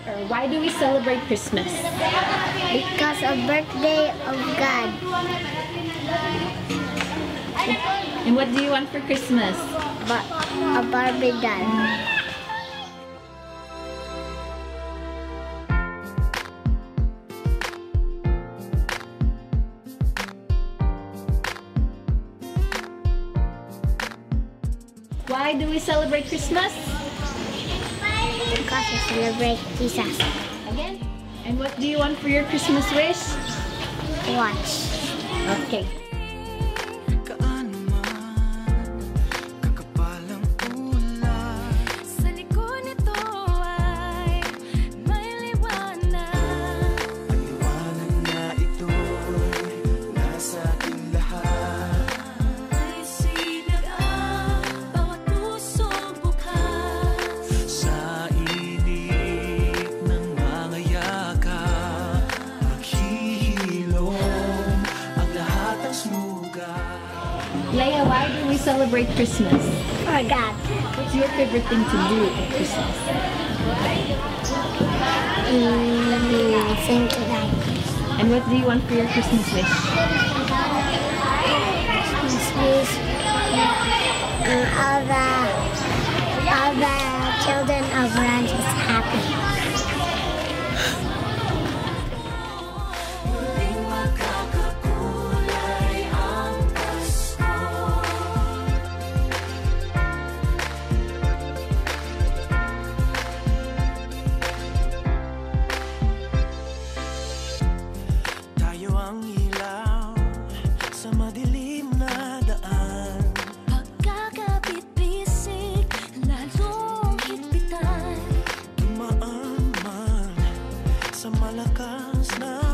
Or why do we celebrate Christmas? Because of birthday of God. And what do you want for Christmas? A Barbie doll. Why do we celebrate Christmas? Because we celebrate Jesus. Again? And what do you want for your Christmas wish? Watch. Okay. Leia, why do we celebrate Christmas? For God. What's your favorite thing to do at Christmas? Sing to God. And what do you want for your Christmas wish? Christmas wish. All the children of Ranch is happy. Ang ilaw sa madilim na daan. Pagkakabit-bisig, lalong higpitan. Dumaan man sa malakas na